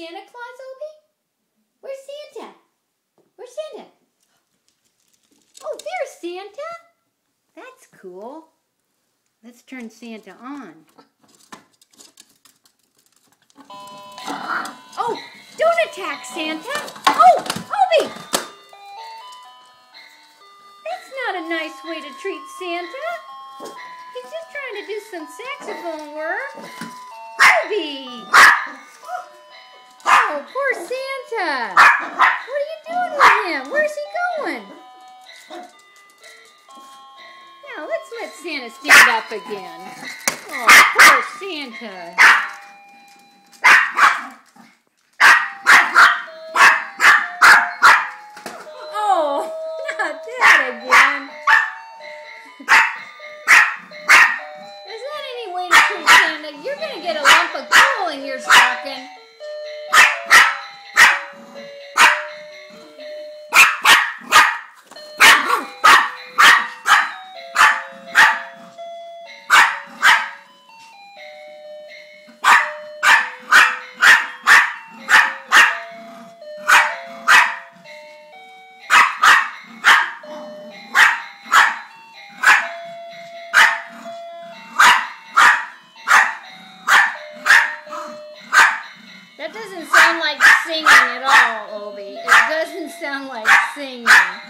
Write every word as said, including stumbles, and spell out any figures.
Santa Claus, Obi? Where's Santa? Where's Santa? Oh, there's Santa. That's cool. Let's turn Santa on. Oh, don't attack Santa. Oh, Obi! That's not a nice way to treat Santa. He's just trying to do some saxophone work. Obi! Oh, poor Santa. What are you doing with him? Where's he going? Now, let's let Santa stand up again. Oh, poor Santa. Oh, not that again. Is that any way to treat Santa? You're going to get a lump of coal in your stocking. That doesn't sound like singing at all, Obi. It doesn't sound like singing.